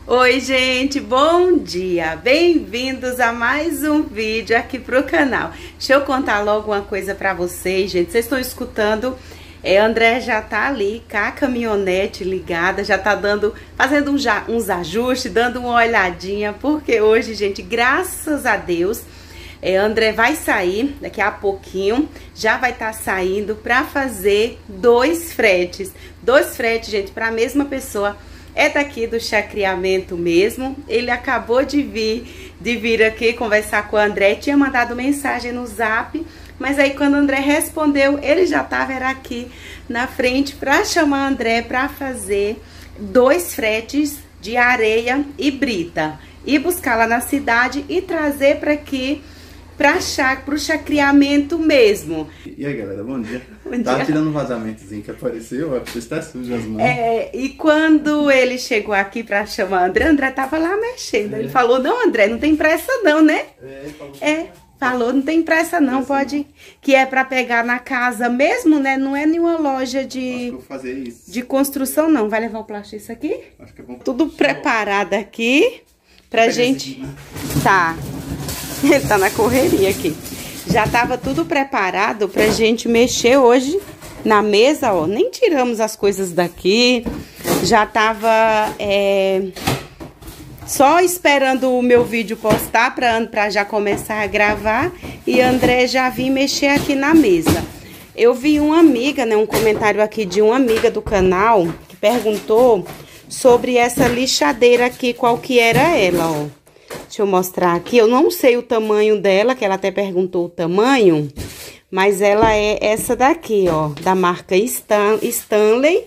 Oi, gente, bom dia! Bem-vindos a mais um vídeo aqui pro canal. Deixa eu contar logo uma coisa pra vocês, gente. Vocês estão escutando? André já tá ali com a caminhonete ligada, já tá fazendo uns ajustes, dando uma olhadinha, porque hoje, gente, graças a Deus, André vai sair daqui a pouquinho, já vai estar saindo pra fazer dois fretes. Dois fretes, gente, pra mesma pessoa. É daqui do Chacriamento mesmo. Ele acabou de vir aqui conversar com o André. Tinha mandado mensagem no Zap, mas aí quando o André respondeu, ele já estava aqui na frente para chamar o André para fazer dois fretes de areia e brita. E buscar lá na cidade e trazer para aqui, para o Chacriamento mesmo. E aí, galera, bom dia. Bom Tava dia. tirando um vazamentozinho que apareceu, ó, está sujo as mãos. E quando ele chegou aqui pra chamar o André tava lá mexendo. Ele falou, não, André, não tem pressa não, né? Falou, não tem pressa não, pode... Que é pra pegar na casa mesmo, né? Não é nenhuma loja de... Acho que eu vou fazer isso. De construção, não. Vai levar o plástico isso aqui? Acho que é bom. Tudo preparado aqui pra gente... Tá. Ele tá na correria aqui. Já tava tudo preparado pra gente mexer hoje na mesa, ó. Nem tiramos as coisas daqui. Já tava só esperando o meu vídeo postar pra já começar a gravar. E André já vim mexer aqui na mesa. Eu vi uma amiga, né? Um comentário aqui de uma amiga do canal que perguntou sobre essa lixadeira aqui, qual que era ela, ó. Deixa eu mostrar aqui, eu não sei o tamanho dela, que ela até perguntou o tamanho, mas ela é essa daqui, ó, da marca Stanley,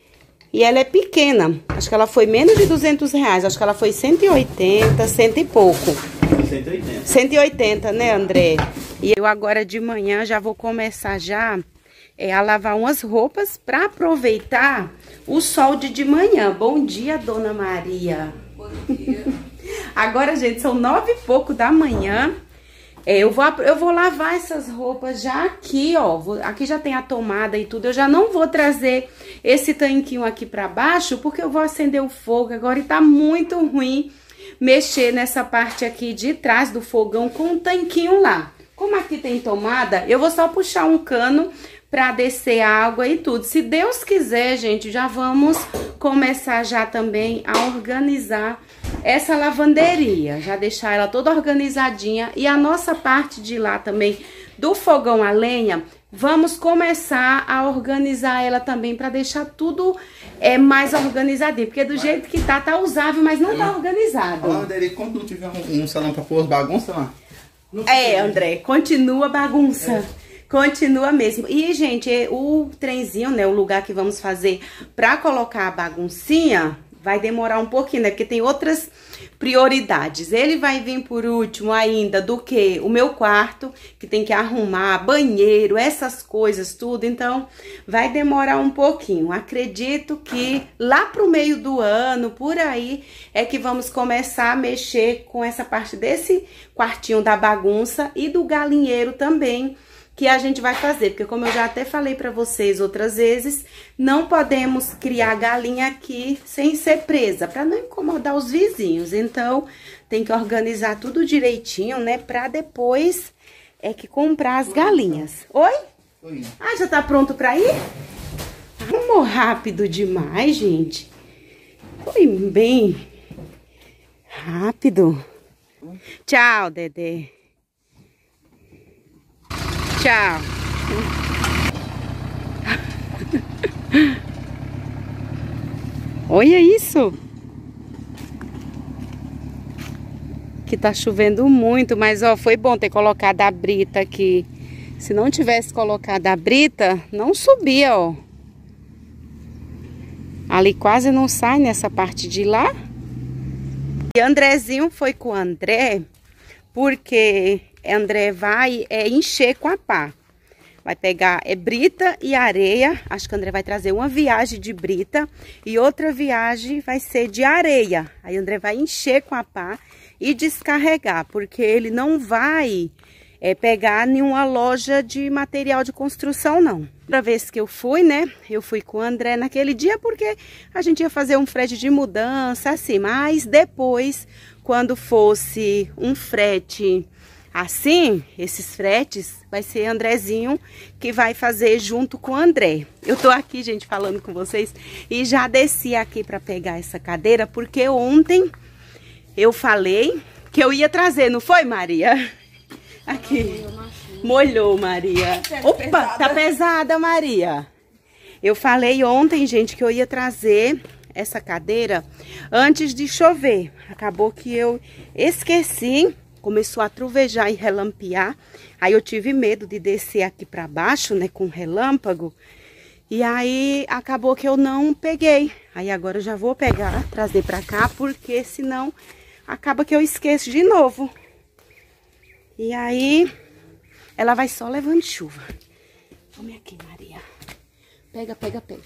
e ela é pequena, acho que ela foi menos de R$200, acho que ela foi 180, cento e pouco. 180. 180, né, André? E eu agora de manhã já vou começar a lavar umas roupas para aproveitar o sol de manhã. Bom dia, Dona Maria. Bom dia. Agora, gente, são 9 e pouco da manhã. Eu vou lavar essas roupas já aqui, ó. Aqui já tem a tomada e tudo. Eu já não vou trazer esse tanquinho aqui pra baixo, porque eu vou acender o fogo agora e tá muito ruim mexer nessa parte aqui de trás do fogão com um tanquinho lá. Como aqui tem tomada, eu vou só puxar um cano pra descer a água e tudo. Se Deus quiser, gente, já vamos começar já também a organizar essa lavanderia, já deixar ela toda organizadinha. E a nossa parte de lá também, do fogão a lenha, vamos começar a organizar ela também para deixar tudo mais organizadinho. Porque do jeito que tá usável, mas não tá organizado. André, quando não tiver um salão para pôr as bagunças lá? André, continua bagunça. Continua mesmo. E, gente, o trenzinho, né, o lugar que vamos fazer pra colocar a baguncinha, vai demorar um pouquinho, né, porque tem outras prioridades. Ele vai vir por último ainda do que o meu quarto, que tem que arrumar, banheiro, essas coisas, tudo. Então, vai demorar um pouquinho. Acredito que lá pro meio do ano, por aí, é que vamos começar a mexer com essa parte desse quartinho da bagunça e do galinheiro também, que a gente vai fazer, porque como eu já até falei pra vocês outras vezes, não podemos criar galinha aqui sem ser presa, pra não incomodar os vizinhos. Então, tem que organizar tudo direitinho, né, pra depois que comprar as galinhas. Oi? Oi. Ah, já tá pronto pra ir? Arrumou rápido demais, gente. Foi bem rápido. Tchau, Dedê. Tchau. Olha isso. Que tá chovendo muito, mas ó, foi bom ter colocado a brita aqui. Se não tivesse colocado a brita, não subia, ó. Ali quase não sai nessa parte de lá. E Andrezinho foi com o André, porque André vai encher com a pá. Vai pegar brita e areia. Acho que o André vai trazer uma viagem de brita e outra viagem vai ser de areia. Aí o André vai encher com a pá e descarregar, porque ele não vai pegar em uma loja de material de construção, não. Outra vez que eu fui, né, eu fui com o André naquele dia porque a gente ia fazer um frete de mudança, assim, mas depois, quando fosse um frete assim, esses fretes, vai ser Andrezinho que vai fazer junto com o André. Eu tô aqui, gente, falando com vocês e já desci aqui para pegar essa cadeira, porque ontem eu falei que eu ia trazer, não foi, Maria? Aqui, molhou, Maria. Opa, tá pesada, Maria. Eu falei ontem, gente, que eu ia trazer essa cadeira antes de chover. Acabou que eu esqueci, começou a trovejar e relampear. Aí eu tive medo de descer aqui pra baixo, né, com relâmpago. E aí acabou que eu não peguei. Aí agora eu já vou pegar, trazer pra cá, porque senão acaba que eu esqueço de novo. E aí, ela vai só levando chuva. Tome aqui, Maria. Pega, pega, pega.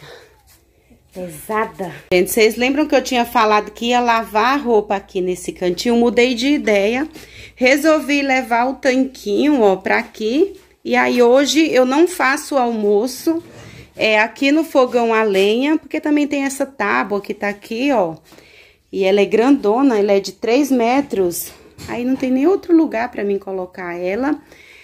Pesada. Gente, vocês lembram que eu tinha falado que ia lavar a roupa aqui nesse cantinho? Mudei de ideia. Resolvi levar o tanquinho, ó, pra aqui. E aí, hoje, eu não faço almoço aqui no fogão a lenha, porque também tem essa tábua que tá aqui, ó. E ela é grandona, ela é de 3 metros. Aí não tem nem outro lugar pra mim colocar ela.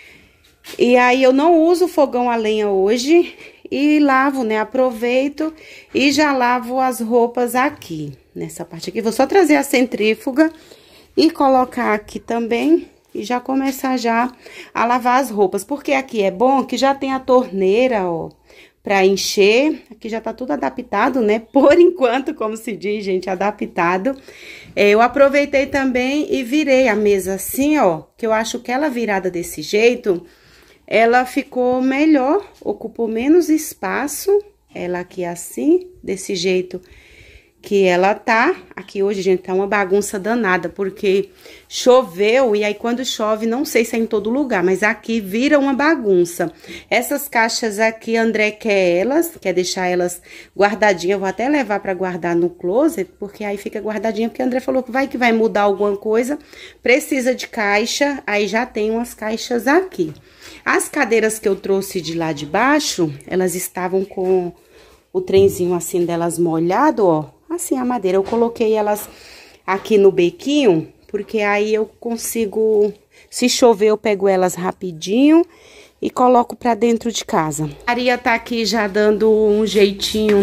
E aí eu não uso fogão a lenha hoje. E lavo, né? Aproveito e já lavo as roupas aqui. Nessa parte aqui. Vou só trazer a centrífuga e colocar aqui também. E já começar já a lavar as roupas. Porque aqui é bom que já tem a torneira, ó, pra encher. Aqui já tá tudo adaptado, né? Por enquanto, como se diz, gente, adaptado. Eu aproveitei também e virei a mesa assim, ó. Que eu acho que ela virada desse jeito, ela ficou melhor. Ocupou menos espaço. Ela aqui assim, desse jeito que ela tá. Aqui hoje, gente, tá uma bagunça danada, porque choveu, e aí quando chove, não sei se é em todo lugar, mas aqui vira uma bagunça. Essas caixas aqui, André quer deixar elas guardadinhas. Eu vou até levar pra guardar no closet, porque aí fica guardadinha, porque André falou que vai mudar alguma coisa, precisa de caixa, aí já tem umas caixas aqui. As cadeiras que eu trouxe de lá de baixo, elas estavam com o trenzinho assim delas molhado, ó. Assim, a madeira, eu coloquei elas aqui no bequinho, porque aí eu consigo, se chover, eu pego elas rapidinho e coloco pra dentro de casa. A Maria tá aqui já dando um jeitinho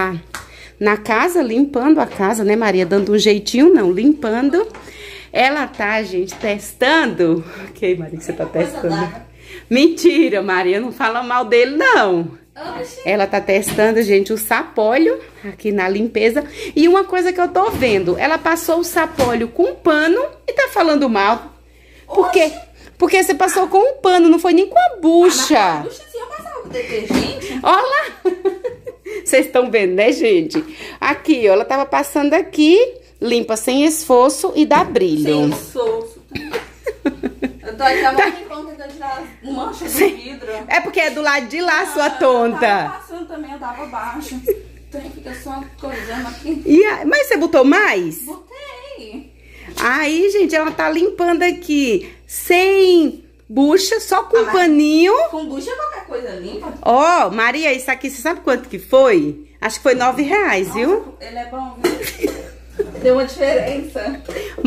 na casa, limpando a casa, né, Maria? Dando um jeitinho, não, limpando. Ela tá, gente, testando. Ok, Maria, que você tá testando? Mentira, Maria, não fala mal dele, não. Ela tá testando, gente, o sapólio aqui na limpeza. E uma coisa que eu tô vendo, ela passou o sapólio com pano e tá falando mal. Por quê? Porque você passou com um pano, não foi nem com a bucha. A bucha sim, eu passava com detergente. Olha lá. Vocês estão vendo, né, gente? Aqui, ó, ela tava passando aqui, limpa sem esforço e dá brilho. Sem esforço. Eu tô aqui a mão tentando tirar mancha de vidro. É porque é do lado de lá, sua tonta. Eu tava passando também, eu tava baixo. Então fica só coisando aqui. Mas você botou mais? Botei. Aí, gente, ela tá limpando aqui sem bucha, só com paninho. Com bucha qualquer coisa limpa. Ó, Maria, isso aqui, você sabe quanto que foi? Acho que foi R$9, Nossa, viu? ele é bom, viu? Deu uma diferença.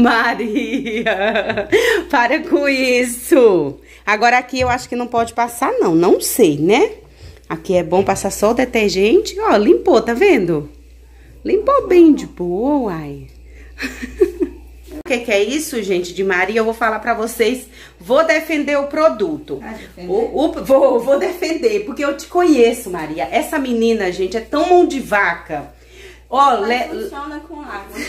Maria, para com isso. Agora aqui eu acho que não pode passar, não. Não sei, né? Aqui é bom passar só o detergente. Ó, limpou, tá vendo? Limpou bem de boa, uai. O que é isso, gente, de Maria? Eu vou falar pra vocês. Vou defender o produto. Vou defender, porque eu te conheço, Maria. Essa menina, gente, é tão mão de vaca. Ó, funciona com água.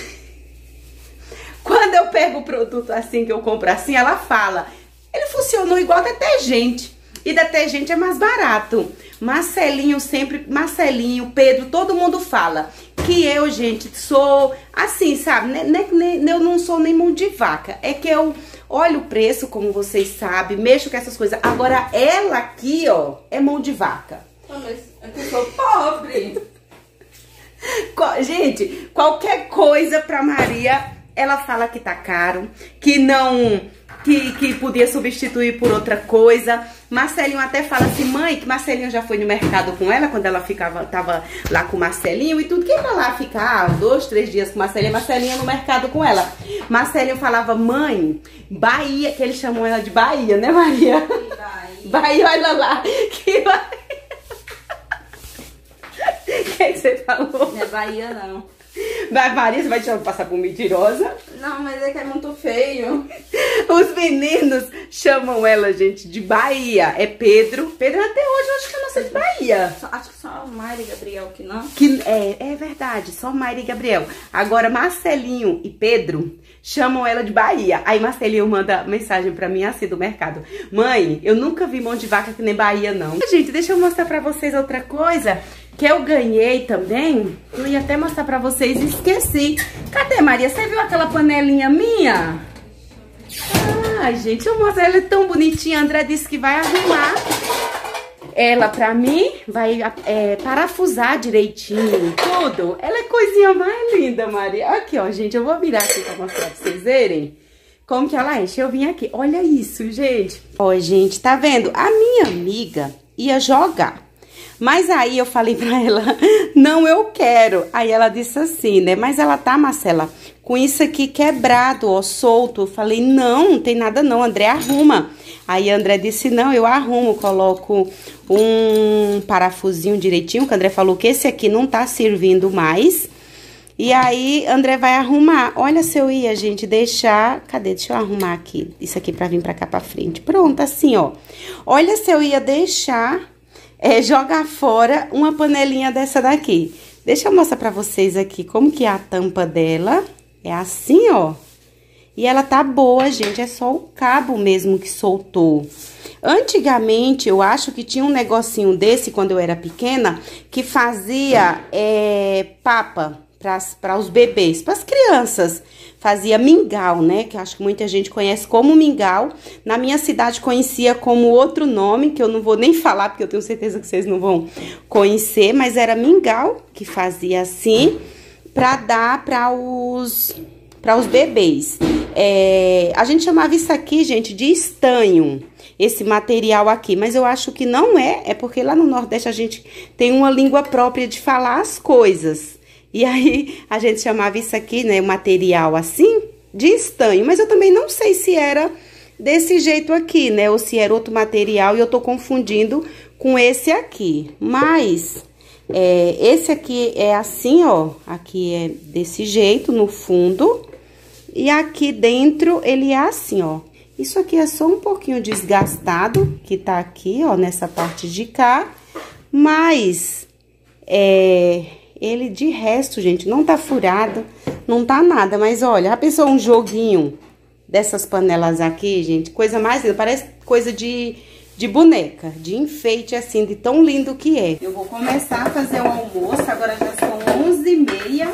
Quando eu pego o produto assim, que eu compro assim, ela fala, ele funcionou igual detergente. E detergente é mais barato. Marcelinho sempre, Marcelinho, Pedro, todo mundo fala que eu, gente, sou assim, sabe? Eu não sou nem mão de vaca. É que eu olho o preço, como vocês sabem, mexo com essas coisas. Agora, ela aqui, ó, é mão de vaca. Mas é que eu sou pobre. Gente, qualquer coisa pra Maria ela fala que tá caro, que não... Que podia substituir por outra coisa. Marcelinho até fala assim, mãe, que Marcelinho já foi no mercado com ela, quando ela tava lá com o Marcelinho e tudo. Quem vai lá ficar 2, 3 dias com Marcelinho? Marcelinho no mercado com ela. Marcelinho falava, mãe, Bahia, que eles chamam ela de Bahia, né, Maria? Bahia, olha lá. Que Bahia. O que você falou? Não é Bahia, não. Maria, você vai te passar por mentirosa? Não, mas é que é muito feio. Os meninos chamam ela, gente, de Bahia. É Pedro. Pedro até hoje eu acho que chama-se de Bahia. Acho que só Mayra e Gabriel que não. É verdade, só Mayra e Gabriel. Agora, Marcelinho e Pedro chamam ela de Bahia. Aí Marcelinho manda mensagem pra mim assim do mercado. Mãe, eu nunca vi mão de vaca que nem Bahia, não. Gente, deixa eu mostrar pra vocês outra coisa que eu ganhei também. Eu ia até mostrar pra vocês e esqueci. Cadê, Maria? Você viu aquela panelinha minha? Ai, gente, eu mostro. Ela é tão bonitinha. A André disse que vai arrumar ela pra mim. Vai parafusar direitinho, tudo. Ela é coisinha mais linda, Maria. Aqui, ó, gente. Eu vou virar aqui pra mostrar pra vocês verem como que ela é. Deixa eu vir aqui. Olha isso, gente. Ó, gente, tá vendo? A minha amiga ia jogar. Mas aí eu falei pra ela, não, eu quero. Aí ela disse assim, né? Mas ela tá, Marcela, com isso aqui quebrado, ó, solto. Eu falei, não tem nada não, André arruma. Aí a André disse, não, eu arrumo, coloco um parafusinho direitinho, que o André falou que esse aqui não tá servindo mais. E aí, André vai arrumar. Olha se eu ia, gente, deixar... Cadê? Deixa eu arrumar aqui, isso aqui pra vir pra cá pra frente. Pronto, assim, ó. Olha se eu ia deixar... jogar fora uma panelinha dessa daqui. Deixa eu mostrar pra vocês aqui como que é a tampa dela. É assim, ó. E ela tá boa, gente. É só o cabo mesmo que soltou. Antigamente, eu acho que tinha um negocinho desse, quando eu era pequena, que fazia papa para os bebês, para as crianças. Fazia mingau, né? Que eu acho que muita gente conhece como mingau. Na minha cidade conhecia como outro nome, que eu não vou nem falar, porque eu tenho certeza que vocês não vão conhecer. Mas era mingau, que fazia assim, para dar para os bebês. A gente chamava isso aqui, gente, de estanho. Esse material aqui, mas eu acho que não é porque lá no Nordeste a gente tem uma língua própria de falar as coisas. E aí, a gente chamava isso aqui, né, o material assim, de estanho. Mas eu também não sei se era desse jeito aqui, né, ou se era outro material e eu tô confundindo com esse aqui. Mas, esse aqui é assim, ó, aqui é desse jeito, no fundo. E aqui dentro, ele é assim, ó. Isso aqui é só um pouquinho desgastado, que tá aqui, ó, nessa parte de cá. Mas, ele de resto, gente, não tá furado, não tá nada. Mas olha, já pensou um joguinho dessas panelas aqui, gente? Coisa mais linda, parece coisa de boneca, de enfeite assim, de tão lindo que é. Eu vou começar a fazer o almoço, agora já são 11h30.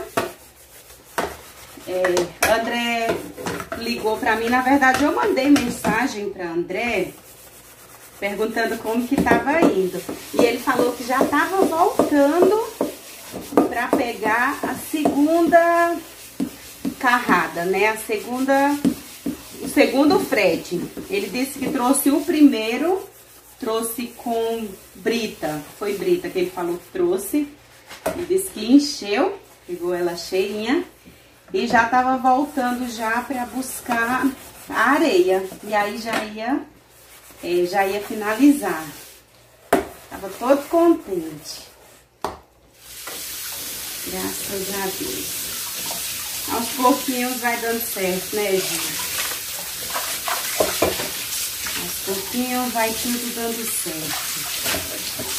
André ligou pra mim, na verdade eu mandei mensagem pra André perguntando como que tava indo. E ele falou que já tava voltando pra pegar a segunda carrada, né? O segundo frete. Ele disse que trouxe o primeiro, trouxe com brita. Foi brita que ele falou que trouxe. Ele disse que encheu, pegou ela cheinha. E já tava voltando já pra buscar a areia. E aí já ia finalizar. Tava todo contente. Graças a Deus. Aos pouquinhos vai dando certo, né, gente? Aos pouquinhos vai tudo dando certo.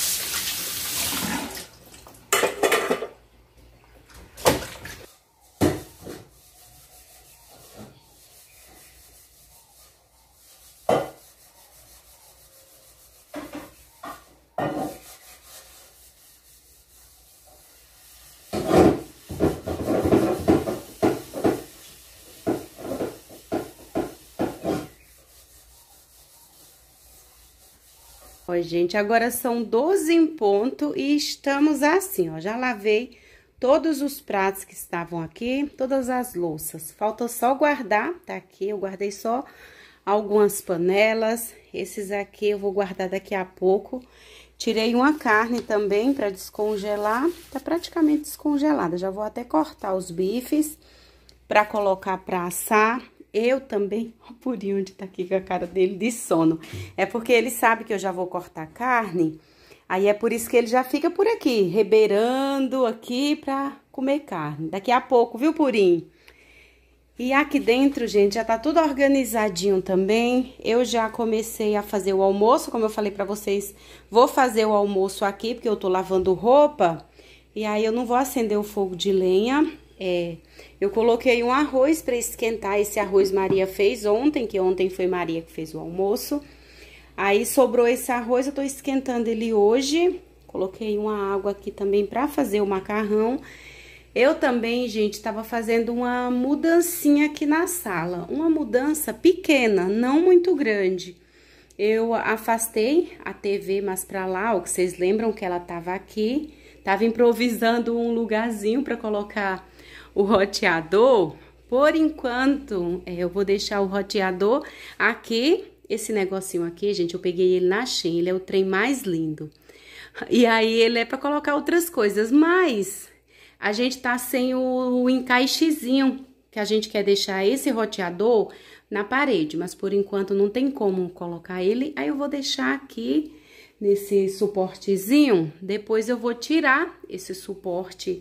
Ó, gente, agora são 12 em ponto e estamos assim, ó. Já lavei todos os pratos que estavam aqui, todas as louças. Falta só guardar, tá aqui, eu guardei só algumas panelas. Esses aqui eu vou guardar daqui a pouco. Tirei uma carne também para descongelar, tá praticamente descongelada. Já vou até cortar os bifes para colocar para assar. Eu também, o Purinho onde tá aqui com a cara dele de sono. É porque ele sabe que eu já vou cortar carne, aí é por isso que ele já fica por aqui, rebeirando aqui pra comer carne. Daqui a pouco, viu, Purinho? E aqui dentro, gente, já tá tudo organizadinho também. Eu já comecei a fazer o almoço, como eu falei pra vocês, vou fazer o almoço aqui, porque eu tô lavando roupa. E aí eu não vou acender o fogo de lenha. Eu coloquei um arroz pra esquentar. Esse arroz Maria fez ontem, que ontem foi Maria que fez o almoço. Aí sobrou esse arroz, eu tô esquentando ele hoje. Coloquei uma água aqui também pra fazer o macarrão. Eu também, gente, tava fazendo uma mudancinha aqui na sala. Uma mudança pequena, não muito grande. Eu afastei a TV mais pra lá, ó, que vocês lembram que ela tava aqui. Tava improvisando um lugarzinho pra colocar o roteador. Por enquanto, eu vou deixar o roteador aqui. Esse negocinho aqui, gente, eu peguei ele na Shein. Ele é o trem mais lindo. E aí, ele é pra colocar outras coisas, mas a gente tá sem o encaixezinho, que a gente quer deixar esse roteador na parede, mas por enquanto não tem como colocar ele. Aí eu vou deixar aqui nesse suportezinho. Depois eu vou tirar esse suporte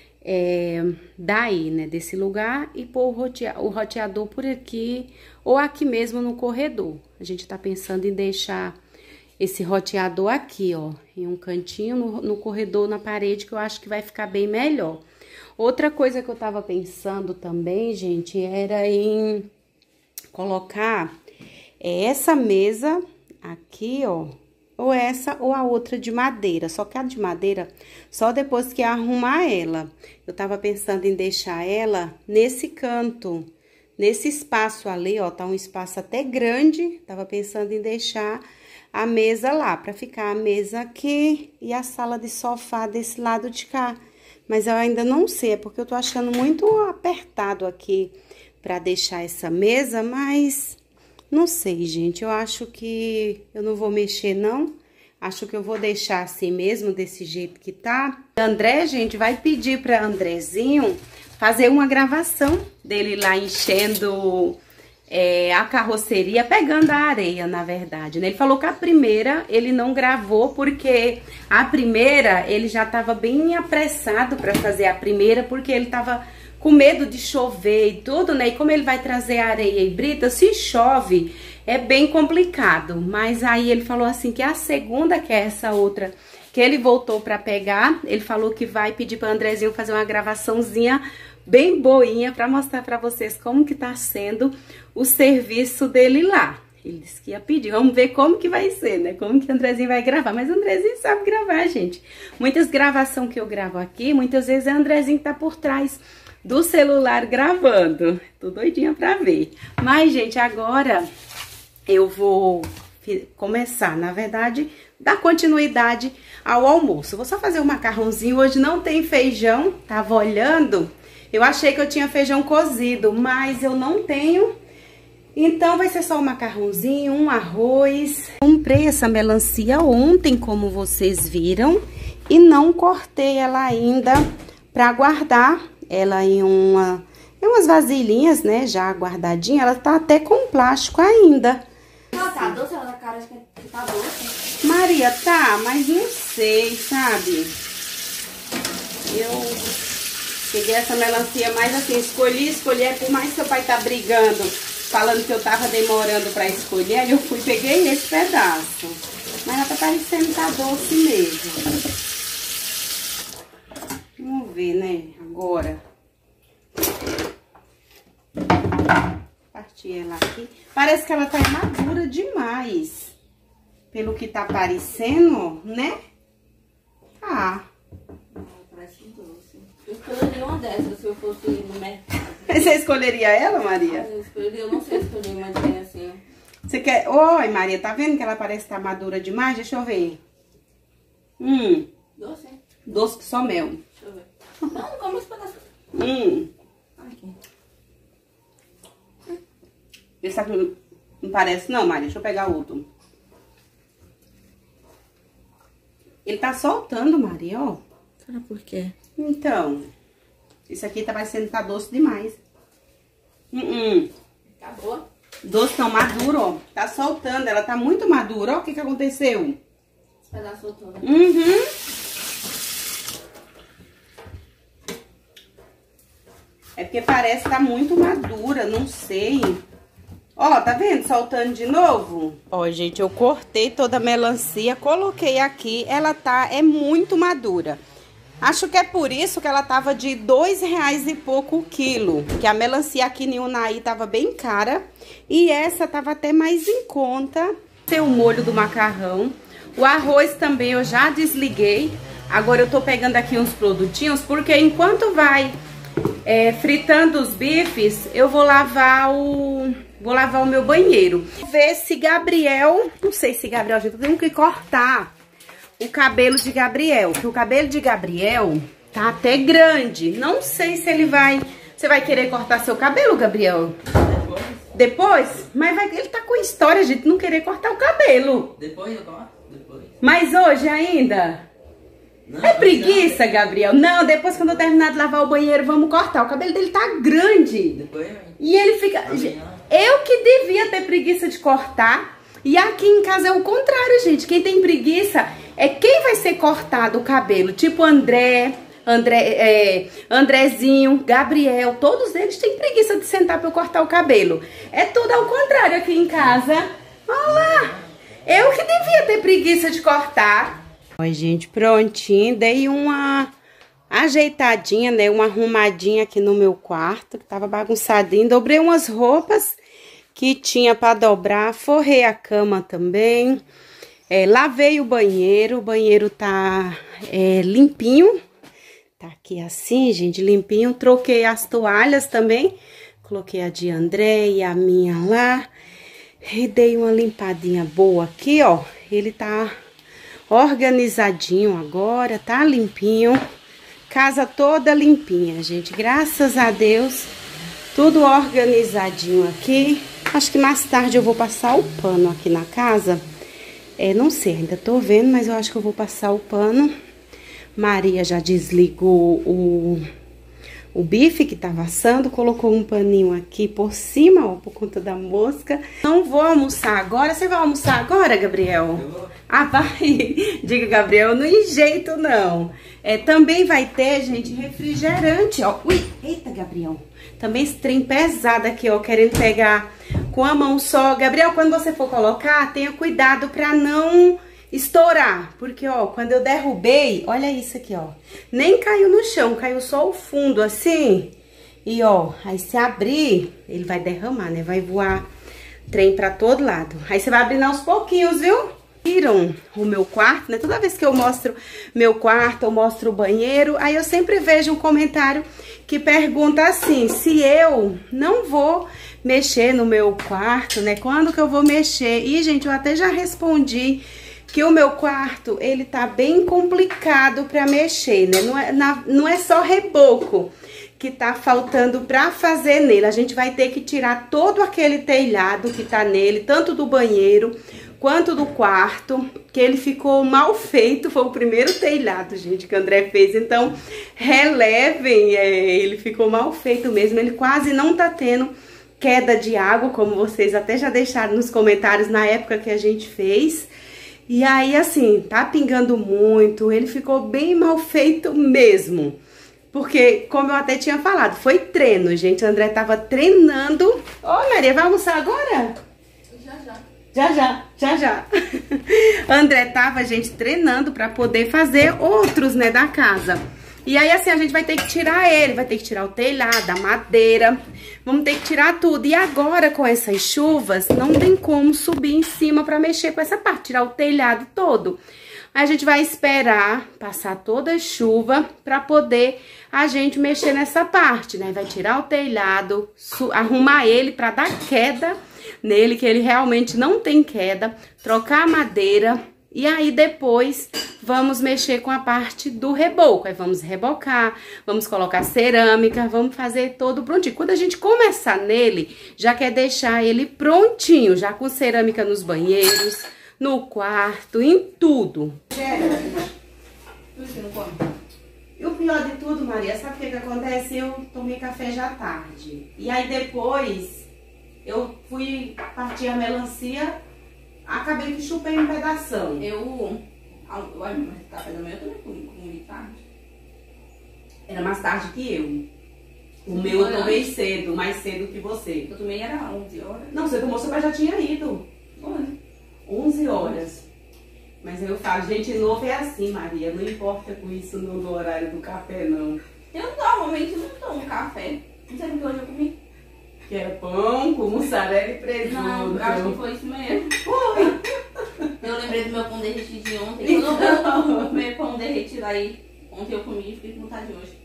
daí, né, desse lugar, e pôr o roteador por aqui ou aqui mesmo no corredor. A gente tá pensando em deixar esse roteador aqui, ó, em um cantinho no corredor, na parede, que eu acho que vai ficar bem melhor. Outra coisa que eu tava pensando também, gente, era em colocar essa mesa aqui, ó, ou essa ou a outra de madeira. Só que a de madeira, só depois que arrumar ela. Eu tava pensando em deixar ela nesse canto, nesse espaço ali, ó, tá um espaço até grande. Tava pensando em deixar a mesa lá, pra ficar a mesa aqui e a sala de sofá desse lado de cá. Mas eu ainda não sei, é porque eu tô achando muito apertado aqui pra deixar essa mesa, mas não sei, gente. Eu acho que eu não vou mexer, não. Acho que eu vou deixar assim mesmo, desse jeito que tá. André, gente, vai pedir pra Andrezinho fazer uma gravação dele lá enchendo a carroceria, pegando a areia, na verdade, né? Ele falou que a primeira ele não gravou, porque a primeira ele já tava bem apressado pra fazer a primeira, porque ele tava com medo de chover e tudo, né? E como ele vai trazer areia e brita, se chove, é bem complicado. Mas aí ele falou assim que a segunda, que é essa outra, que ele voltou pra pegar, ele falou que vai pedir pra Andrezinho fazer uma gravaçãozinha bem boinha pra mostrar pra vocês como que tá sendo o serviço dele lá. Ele disse que ia pedir, vamos ver como que vai ser, né? Como que o Andrezinho vai gravar. Mas o Andrezinho sabe gravar, gente. Muitas gravações que eu gravo aqui, muitas vezes é o Andrezinho que tá por trás do celular gravando. Tô doidinha pra ver. Mas, gente, agora eu vou começar, na verdade, dar continuidade ao almoço. Vou só fazer um macarrãozinho. Hoje não tem feijão, tava olhando. Eu achei que eu tinha feijão cozido, mas eu não tenho. Então, vai ser só um macarrãozinho, um arroz. Comprei essa melancia ontem, como vocês viram, e não cortei ela ainda pra guardar ela em umas vasilhinhas, né, já guardadinha. Ela tá até com plástico ainda. Ela tá doce, ela tá cara que tá doce. Maria, tá, mas não sei, sabe? Eu peguei essa melancia mais assim, escolhi, por mais que seu pai tá brigando, falando que eu tava demorando pra escolher, aí eu fui, peguei esse pedaço. Mas ela tá parecendo que tá doce mesmo. Vamos ver, né, agora. Parti ela aqui. Parece que ela tá madura demais. Pelo que tá parecendo, né? Ah. Parece doce. Eu escolheria uma dessas se eu fosse no mercado. Você escolheria ela, Maria? Eu não sei escolher uma bem assim. Você quer... Oi, Maria, tá vendo que ela parece estar madura demais? Deixa eu ver. Doce? Doce que só mel. Deixa eu ver. Não, come esse pedaço. Aqui. Esse aqui não parece não, Maria. Deixa eu pegar outro. Ele tá soltando, Maria, ó. Será por quê? Então, esse aqui tá parecendo que tá doce demais. Acabou? Doce não, maduro, ó. Tá soltando, ela tá muito madura. Ó, o que que aconteceu? Esse pedaço soltou, né? É porque parece que tá muito madura, não sei. Ó, tá vendo? Soltando de novo. Ó, gente, eu cortei toda a melancia, coloquei aqui. Ela é muito madura. Acho que é por isso que ela tava de R$2 e pouco o quilo. Que a melancia aqui em Unai tava bem cara. E essa tava até mais em conta. Tem o molho do macarrão. O arroz também eu já desliguei. Agora eu tô pegando aqui uns produtinhos, porque enquanto vai fritando os bifes, eu vou lavar o meu banheiro. Vou ver se Gabriel, não sei se Gabriel, gente, eu tenho que cortar o cabelo de Gabriel, que o cabelo de Gabriel tá até grande. Não sei se ele vai... Você vai querer cortar seu cabelo, Gabriel? Depois? Mas ele tá com história, gente, não querer cortar o cabelo. Depois eu corto? Depois. Mas hoje ainda? Não, É preguiça, Gabriel? Não, depois quando eu terminar de lavar o banheiro, vamos cortar. O cabelo dele tá grande. Depois E ele fica... Eu que devia ter preguiça de cortar. E aqui em casa é o contrário, gente. Quem tem preguiça é quem vai ser cortado o cabelo. Tipo Andrezinho, Gabriel. Todos eles têm preguiça de sentar pra eu cortar o cabelo. É tudo ao contrário aqui em casa. Olha lá. Eu que devia ter preguiça de cortar. Oi, gente, prontinho. Dei uma ajeitadinha, né? Uma arrumadinha aqui no meu quarto, que tava bagunçadinho. Dobrei umas roupas que tinha pra dobrar. Forrei a cama também. Lavei o banheiro tá limpinho. Tá aqui assim, gente, limpinho. Troquei as toalhas também. Coloquei a de André e a minha lá. E dei uma limpadinha boa aqui, ó. Ele tá organizadinho agora, tá limpinho. Casa toda limpinha, gente. Graças a Deus, tudo organizadinho aqui. Acho que mais tarde eu vou passar o pano aqui na casa. Não sei, ainda tô vendo, mas eu acho que eu vou passar o pano. Maria já desligou o bife que tava assando, colocou um paninho aqui por cima, ó, por conta da mosca. Não vou almoçar agora. Você vai almoçar agora, Gabriel? eu vou. Ah, vai. Diga, Gabriel, não enjeito, não. Também vai ter, gente, refrigerante, ó. Ui, eita, Gabriel. Também esse trem pesado aqui, ó, querendo pegar com a mão só. Gabriel, quando você for colocar, tenha cuidado pra não estourar. Porque, ó, quando eu derrubei, olha isso aqui, ó. Nem caiu no chão, caiu só o fundo, assim. E, ó, aí se abrir, ele vai derramar, né? Vai voar trem pra todo lado. Aí você vai abrindo aos pouquinhos, viu? Viram o meu quarto, né? Toda vez que eu mostro meu quarto, eu mostro o banheiro, aí eu sempre vejo um comentário que pergunta assim, se eu não vou mexer no meu quarto, né? Quando que eu vou mexer? E, gente, eu até já respondi que o meu quarto, ele tá bem complicado pra mexer, né? Não é só reboco que tá faltando pra fazer nele. A gente vai ter que tirar todo aquele telhado que tá nele, tanto do banheiro quanto do quarto, que ele ficou mal feito. Foi o primeiro telhado, gente, que o André fez. Então, relevem, ele ficou mal feito mesmo. Ele quase não tá tendo queda de água, como vocês até já deixaram nos comentários na época que a gente fez. E aí, assim, tá pingando muito. Ele ficou bem mal feito mesmo. Porque, como eu até tinha falado, foi treino, gente. O André tava treinando. Ô, Maria, vai almoçar agora? Já. André tava, gente, treinando pra poder fazer outros, né, da casa. E aí, assim, a gente vai ter que tirar ele, vai ter que tirar o telhado, a madeira. Vamos ter que tirar tudo. E agora, com essas chuvas, não tem como subir em cima pra mexer com essa parte, tirar o telhado todo. Aí a gente vai esperar passar toda a chuva pra poder a gente mexer nessa parte, né? Vai tirar o telhado, arrumar ele pra dar queda nele, que ele realmente não tem queda, trocar a madeira E aí depois vamos mexer com a parte do reboco. Aí vamos rebocar, vamos colocar cerâmica, vamos fazer todo prontinho. Quando a gente começar nele, já quer deixar ele prontinho, já com cerâmica nos banheiros, no quarto, em tudo. E o pior de tudo, Maria, sabe o que acontece? Eu tomei café já tarde. E aí depois eu fui partir a melancia, acabei que chupei um pedação. Mas café da manhã eu também comi tarde. Era mais tarde que eu. O meu eu tomei cedo, mais cedo que você. Eu tomei era 11 horas. Não, você tomou, seu pai já tinha ido. Olha. 11 horas. Mas eu falo, gente novo é assim, Maria. Não importa com isso no horário do café, não. Eu normalmente não tomo café. Não sei o que hoje eu comi. Que é pão com mussarela e presunto. Não, acho que foi isso mesmo. Eu lembrei do meu pão derretido de ontem. Quando eu comi pão derretido aí, ontem eu comi e fiquei com vontade de hoje.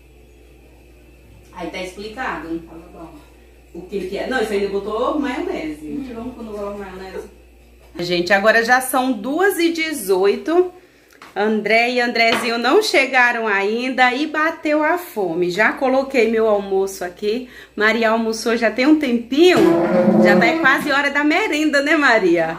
Aí tá explicado. Tava bom. O que é? Não, isso ainda botou maionese. Vamos quando eu coloco maionese. Gente, agora já são 2h18. André e Andrezinho não chegaram ainda e bateu a fome. Já coloquei meu almoço aqui. Maria almoçou já tem um tempinho. Já tá quase hora da merenda, né, Maria?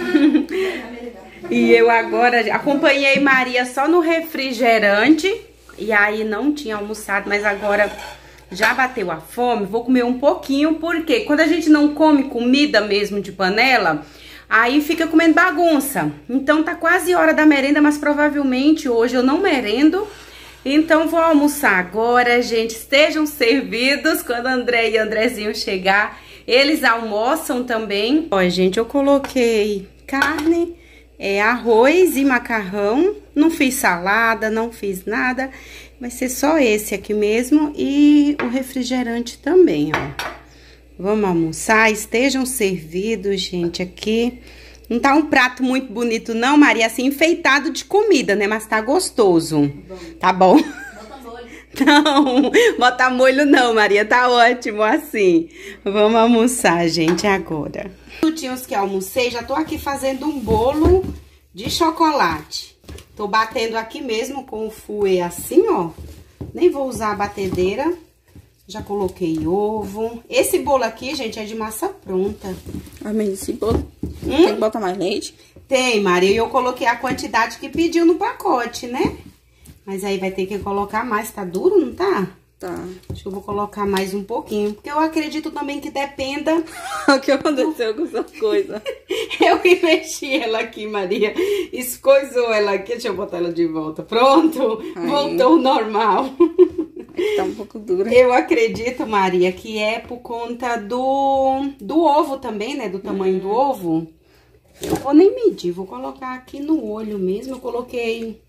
E eu agora acompanhei Maria só no refrigerante. E aí não tinha almoçado, mas agora já bateu a fome. Vou comer um pouquinho, porque quando a gente não come comida mesmo de panela, aí fica comendo bagunça. Então tá quase hora da merenda, mas provavelmente hoje eu não merendo. Então vou almoçar agora, gente. Estejam servidos quando André e Andrezinho chegar. Eles almoçam também. Ó, gente, eu coloquei carne, arroz e macarrão. Não fiz salada, não fiz nada. Vai ser só esse aqui mesmo e o refrigerante também, ó. Vamos almoçar, estejam servidos, gente, aqui. Não tá um prato muito bonito não, Maria, assim, enfeitado de comida, né? Mas tá gostoso. Bom. Tá bom? Bota molho. Não, botar molho não, Maria, tá ótimo assim. Vamos almoçar, gente, agora. Minutinhos que almocei, já tô aqui fazendo um bolo de chocolate. Tô batendo aqui mesmo com o fouet assim, ó. Nem vou usar a batedeira. Já coloquei ovo. Esse bolo aqui, gente, é de massa pronta. Ah, mas esse bolo tem que botar mais leite? Tem, Maria. E eu coloquei a quantidade que pediu no pacote, né? Mas aí vai ter que colocar mais. Tá duro, não tá? Tá. Acho que eu vou colocar mais um pouquinho. Porque eu acredito também que dependa... O que aconteceu com essa coisa? Eu mexi ela aqui, Maria. Escoisou ela aqui. Deixa eu botar ela de volta. Pronto. Aí. Voltou ao normal. Tá um pouco dura. Eu acredito, Maria, que é por conta do ovo também, né? Do tamanho do ovo. Eu vou nem medir, vou colocar aqui no olho mesmo. Eu coloquei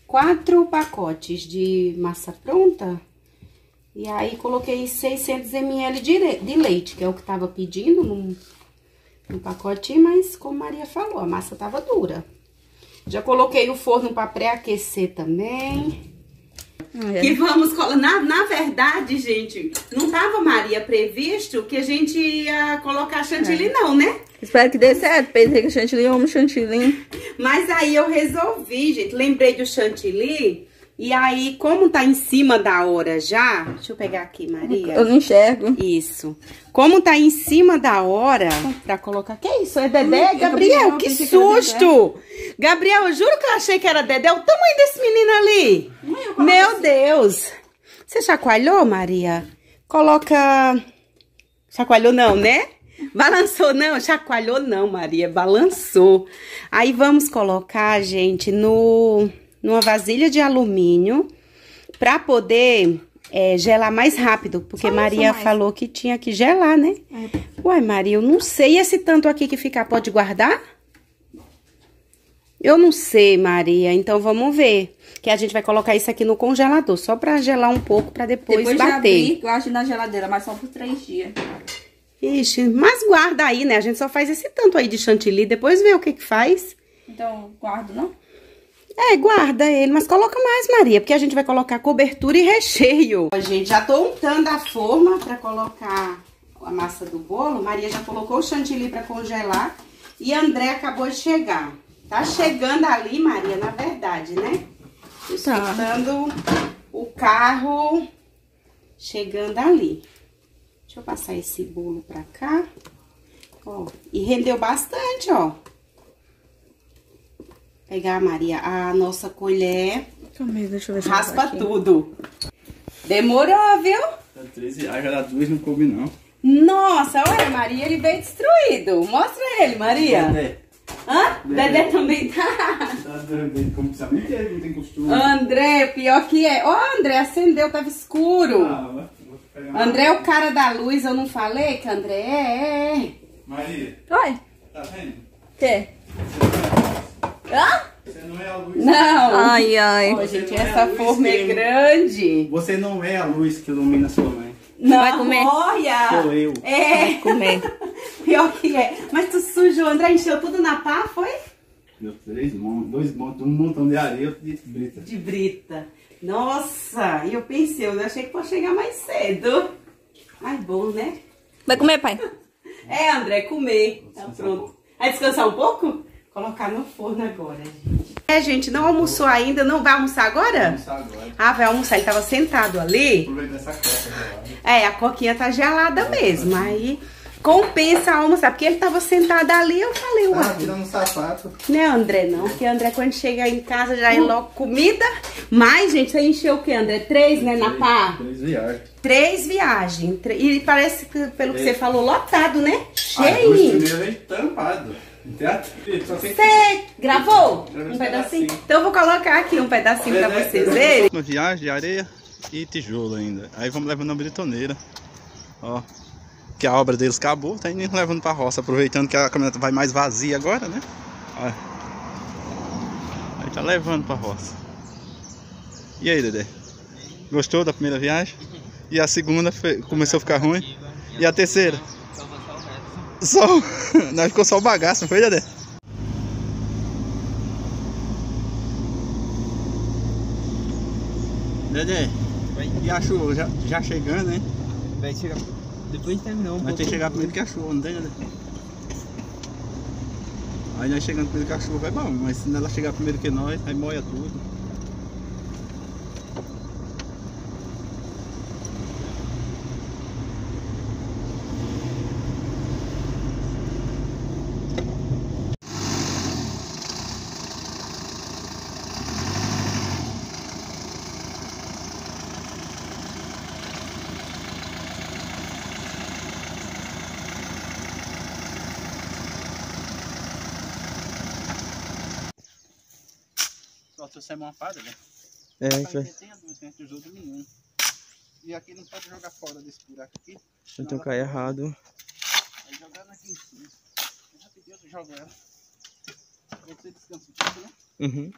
4 pacotes de massa pronta. E aí coloquei 600 ml de leite, que é o que tava pedindo no pacotinho. Mas como Maria falou, a massa tava dura. Já coloquei o forno para pré-aquecer também. E vamos... Na verdade, gente, não tava, Maria, previsto que a gente ia colocar chantilly, não, né? Espero que dê certo. Pensei que chantilly, eu amo chantilly. Mas aí eu resolvi, gente. Lembrei do chantilly. E aí, como tá em cima da hora já... Deixa eu pegar aqui, Maria. Eu não enxergo. Isso. Como tá em cima da hora pra colocar... Que isso? É Dedé? Gabriel, que susto! Gabriel, eu juro que eu achei que era Dedé. O tamanho desse menino ali. Meu Deus. Você chacoalhou, Maria? Coloca... Chacoalhou não, né? Balançou não? Chacoalhou não, Maria. Balançou. Aí vamos colocar, gente, numa vasilha de alumínio pra poder gelar mais rápido. Porque Maria falou que tinha que gelar, né? Uai, Maria, eu não sei. E esse tanto aqui que ficar pode guardar? Eu não sei, Maria. Então, vamos ver. Que a gente vai colocar isso aqui no congelador. Só pra gelar um pouco, pra depois bater. De abrir, guarde na geladeira, mas só por 3 dias. Ixi, mas guarda aí, né? A gente só faz esse tanto aí de chantilly. Depois vê o que faz. Então, guardo, não? Guarda ele, mas coloca mais, Maria, porque a gente vai colocar cobertura e recheio. Ó, gente, já tô untando a forma pra colocar a massa do bolo. Maria já colocou o chantilly pra congelar e André acabou de chegar. Tá chegando ali, Maria, na verdade, né? Tô escutando o carro chegando ali. Deixa eu passar esse bolo pra cá. Ó, e rendeu bastante, ó. Pegar, Maria, a nossa colher. Deixa eu ver se raspa tudo. Demorou, viu? Tá 13 reais, já dá 2, não coube não. Nossa, olha, Maria, ele veio destruído. Mostra ele, Maria. Dedé. Hã? Dedé também tá. Tá doido, como precisa inteiro, não tem costume. André, pior que é. Ó, André, acendeu, tava escuro. Vou pegar uma... André é o cara da luz, eu não falei que André é. Maria, Oi. tá vendo? Que? Hã? Você não é a luz. Não. Ai, ai. Ó, gente, Você não é essa a luz forma é que- grande. Você não é a luz que ilumina sua mãe. Não, Vai comer? olha. Sou eu. É, Comer. pior que é. Mas tu sujou, André, encheu tudo na pá, foi? Deu 3 montes, 2 montes, um montão de areia e outro de brita. De brita. Nossa, e eu pensei, eu achei que pode chegar mais cedo. Ai, bom, né? Vai comer, pai? É, André, comer. Tá pronto. Vai descansar um pouco? Colocar no forno agora, gente. É, gente, não almoçou ainda, não vai almoçar agora? Vamos agora. Ah, vai almoçar, ele tava sentado ali. Aproveita essa coca gelada. É, a coquinha tá gelada mesmo, aí compensa almoçar, porque ele tava sentado ali, eu falei, Ah, uai, tirando um sapato. não é André não, porque André quando chega em casa já é logo comida. Mas, gente, você encheu o que, André? 3, né, na pá? 3 viagens. 3 viagens. E parece que, pelo que você falou, lotado, né? Ah, os Cheio. primeiros vem tampado. Só tem Você gravou Gravei um um pedacinho? pedacinho. Então eu vou colocar aqui um pedacinho pra vocês verem. Uma viagem de areia e tijolo ainda. Aí vamos levando na britoneira. Ó. Que a obra deles acabou, tá indo levando pra roça, aproveitando que a caminhonete vai mais vazia agora, né? Ó. Aí tá levando pra roça. E aí, Dedé? Gostou da primeira viagem? E a segunda começou a ficar ruim? E a terceira? Só, não, ficou só o bagaço, não foi, Dedé? Dedé, e a chuva já chegando, hein? Vai chegar. Depois de terminar Nós tem que chegar primeiro que a chuva, não tem, Dedé? Aí nós chegando primeiro que a chuva é bom, mas se ela chegar primeiro que nós, aí molha tudo. Só trouxe uma fada, né? É, Tem a luz, né? Que ajuda o menino. E aqui não pode jogar fora desse buraco aqui. então cai errado. Aí jogando aqui em cima. Rapidinho eu jogo ela. Você descansa um pouco, né? Uhum.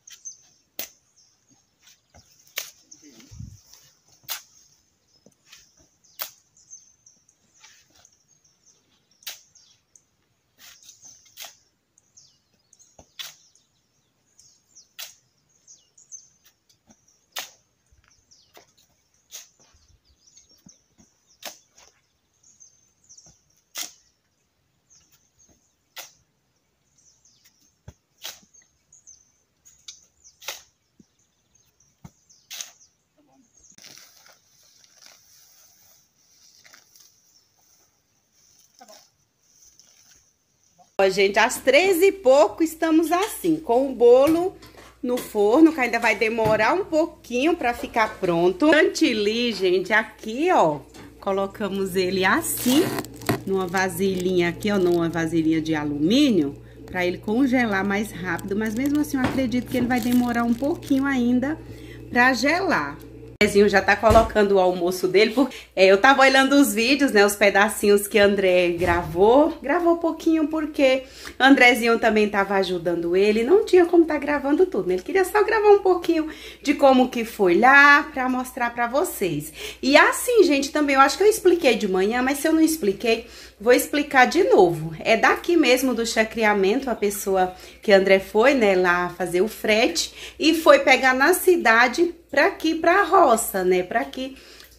Ó, gente, às 13 e pouco estamos assim, com o bolo no forno, que ainda vai demorar um pouquinho pra ficar pronto. Chantilly, gente, aqui, ó, colocamos ele assim, numa vasilhinha aqui, ó, numa vasilhinha de alumínio, pra ele congelar mais rápido, mas mesmo assim eu acredito que ele vai demorar um pouquinho ainda pra gelar. O Andrezinho já tá colocando o almoço dele, porque eu tava olhando os vídeos, né, os pedacinhos que André gravou pouquinho porque Andrezinho também tava ajudando ele, não tinha como tá gravando tudo, né? Ele queria só gravar um pouquinho de como que foi lá, pra mostrar pra vocês. E assim, gente, também, eu acho que eu expliquei de manhã, mas se eu não expliquei, vou explicar de novo. É daqui mesmo do chacreamento, a pessoa que André foi, né, lá fazer o frete e foi pegar na cidade pra aqui, pra roça, né, pra aqui,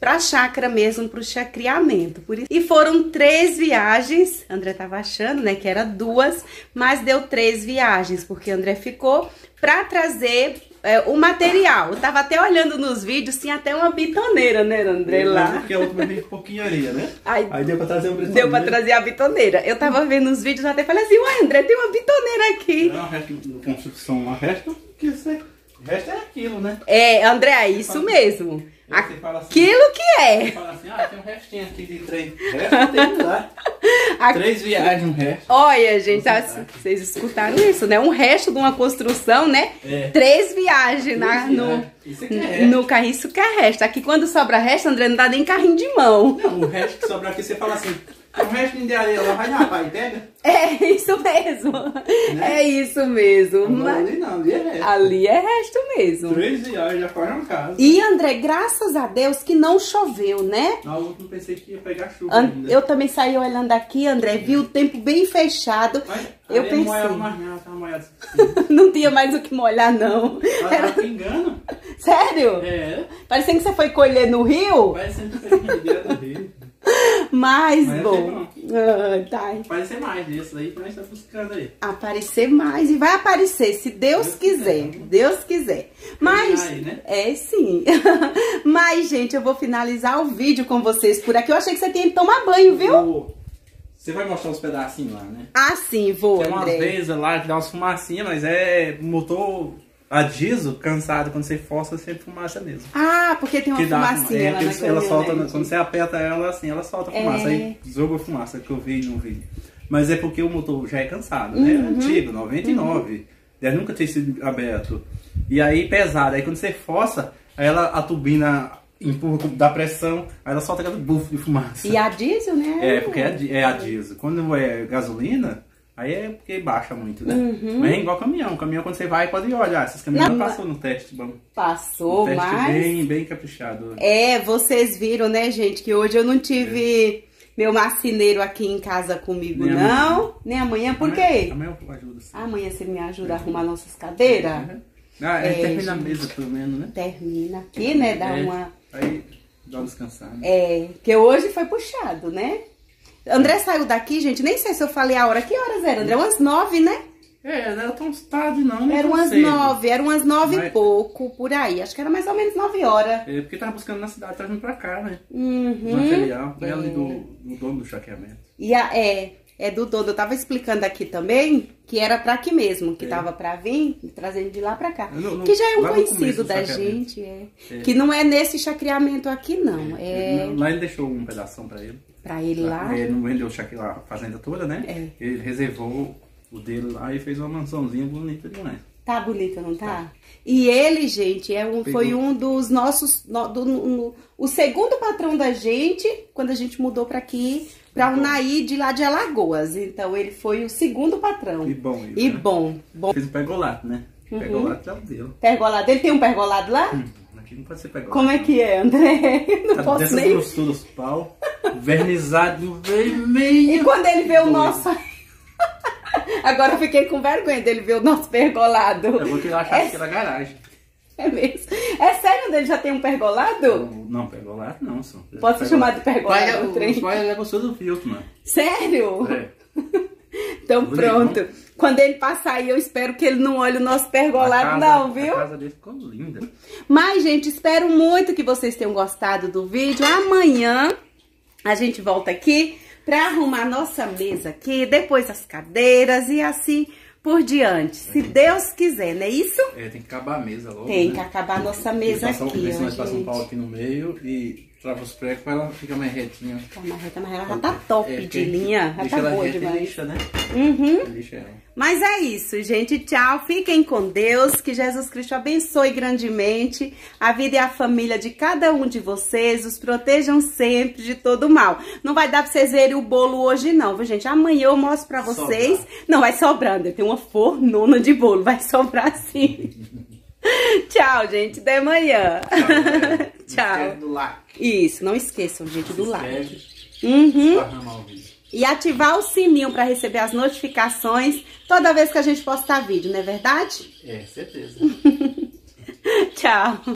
pra chácara mesmo, pro chacriamento. Por isso. E foram 3 viagens, André tava achando, né, que era 2, mas deu 3 viagens, porque André ficou pra trazer o material. Eu tava até olhando nos vídeos, tinha até uma bitoneira, né, André, lá. Porque a outra veio um pouquinho areia, né? Aí deu pra trazer uma bitoneira. Deu pra trazer a bitoneira. Eu tava vendo os vídeos, até falei assim, ué, André, tem uma bitoneira aqui. Não, o resto de construção, o resto, o resto é aquilo, né? É, André, é isso mesmo. Você fala assim, Aquilo que é. Você fala assim, tem um restinho aqui de 3. Resto tem lá. 3 viagens, um resto. Olha, gente, vocês escutaram isso, né? Um resto de uma construção, né? 3 viagens Isso aqui é resto. no carro. Isso que é resto. Aqui quando sobra resto, André, não dá nem carrinho de mão. Não, o resto que sobra aqui, você fala assim, o restinho de areia lá, vai lá, pai, pega. É isso mesmo. Né? É isso mesmo. Mas Ali não, ali é resto. ali é resto mesmo. 3 viagens, já faz uma casa. E, André, graças a Deus que não choveu, né? Na outra eu pensei que ia pegar chuva ainda. Eu também saí olhando aqui, André, vi o tempo bem fechado. Mas eu pensei, não tinha mais o que molhar, não. Ela tá pingando. Sério? É. Parecendo que você foi colher no rio. Parecendo que foi colher no rio. Mas Mas bom. Tá. Aparecer mais desse aí, mas tá buscando aí. Aparecer mais e vai aparecer, se Deus quiser. Deus quiser. Mas, aí, né? é sim. Mas, gente, eu vou finalizar o vídeo com vocês por aqui. Eu achei que você tinha que tomar banho, viu? Você vai mostrar os pedacinhos lá, né? Ah, sim, vou, Tem umas André. vezes lá que dá umas fumacinhas, mas é motor a diesel, cansado, quando você força, sempre fumaça mesmo. Ah, porque tem uma Que dá fumacinha lá na ela solta, caminhonete. quando você aperta ela assim, ela solta fumaça, aí joga fumaça, que eu vi no vídeo. Mas é porque o motor já é cansado, né? É antigo, 99. Deve nunca ter sido aberto. E aí pesado, aí quando você força, aí a turbina empurra, dá pressão, aí ela solta aquele bufo de fumaça. E a diesel, né? É, porque é a diesel. Quando é gasolina, aí é porque baixa muito, né? Mas é igual caminhão. Caminhão, quando você vai, pode olhar. Esses caminhões passou no teste, vamos. Passou, Um teste mas... bem caprichado. É, vocês viram, né, gente, que hoje eu não tive meu marceneiro aqui em casa comigo, Nem não. amanhã. Nem amanhã, por quê? Amanhã eu ajudo. Sim. Amanhã você me ajuda a arrumar nossas cadeiras? Termina a mesa pelo menos, né? Termina aqui, né, dá uma... Aí dá uma descansada. Porque hoje foi puxado, né? André saiu daqui, gente, nem sei se eu falei a hora. Que horas era, André? Umas 9, né? Não era tão tarde não, né? Era umas 9, era umas 9 e pouco, por aí. Acho que era mais ou menos 9 horas. É, porque tava buscando na cidade, trazendo pra cá, né? Uhum. Material. É ali do dono do chaqueamento. E é do dono. Eu tava explicando aqui também que era pra aqui mesmo, que tava pra vir, trazendo de lá pra cá. Que já é um conhecido da gente, que não é nesse chacriamento aqui, não. Lá ele deixou um pedação pra ele. Pra ele lá. Ele não vendeu a fazenda toda, né? Ele reservou o dele lá e fez uma mansãozinha bonita demais. Tá bonita, não tá? E ele, gente, foi um dos nossos... o segundo patrão da gente, quando a gente mudou pra aqui, pra Unai, de lá de Alagoas. Então, ele foi o segundo patrão. E bom. E bom. Fez um pergolato, né? Pergolato já deu. Pergolado. Ele tem um pergolado lá? Aqui não pode ser pergolato. Como é que é, André? Eu não posso nem... grossuras, pau, vernizado vermelho. E quando ele vê o nosso... Agora eu fiquei com vergonha dele ver o nosso pergolado. É porque eu achava que era garagem. É mesmo. É sério, ele já tem um pergolado? Não, pergolado não, só. Posso chamar de pergolado o trem? Os pais é gostoso do filtro, mano. Sério? É. Então pronto. Quando ele passar aí, eu espero que ele não olhe o nosso pergolado não, viu? A casa dele ficou linda. Mas, gente, espero muito que vocês tenham gostado do vídeo. Amanhã a gente volta aqui pra arrumar nossa mesa aqui, depois as cadeiras e assim por diante. Se Deus quiser, não é isso? Tem que acabar a mesa logo. Tem né? que acabar a nossa mesa aqui, ó, nós gente. passamos um pau aqui no meio e trava os pregos pra ela ficar mais retinha. Tá mais reta, mas ela já tá top de linha. Já tá boa demais. Lixa, né? Lixa ela. Mas é isso, gente. Tchau. Fiquem com Deus. Que Jesus Cristo abençoe grandemente a vida e a família de cada um de vocês. Os protejam sempre de todo mal. Não vai dar pra vocês verem o bolo hoje não, viu, gente? Amanhã eu mostro pra vocês. Não, vai sobrando. Tem uma fornona de bolo. Vai sobrar sim. Tchau, gente. Até amanhã. Tchau. Do like. Isso. Não esqueçam, gente, do like. E ativar o sininho para receber as notificações toda vez que a gente postar vídeo, não é verdade? É, certeza. Tchau.